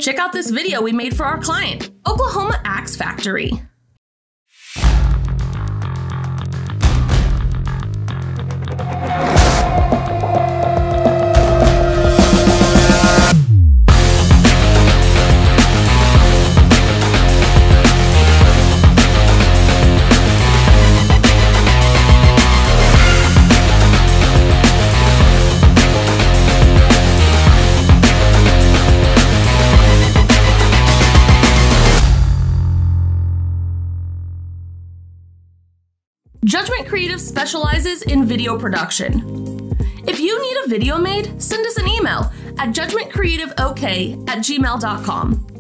Check out this video we made for our client, Oklahoma Axe Factory. Judgment Creative specializes in video production. If you need a video made, send us an email at judgmentcreativeok@gmail.com.